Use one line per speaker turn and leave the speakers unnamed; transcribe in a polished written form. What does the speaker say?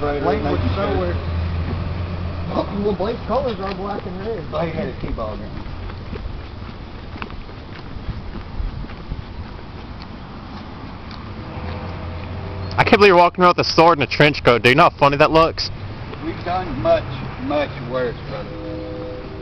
brighter.
Language somewhere. Well, Blake's colors are black and red.
Oh, he had a T-ball game.
I can't believe you're walking around with a sword and a trench coat, dude. You know how funny that looks?
We've done much, much worse, brother.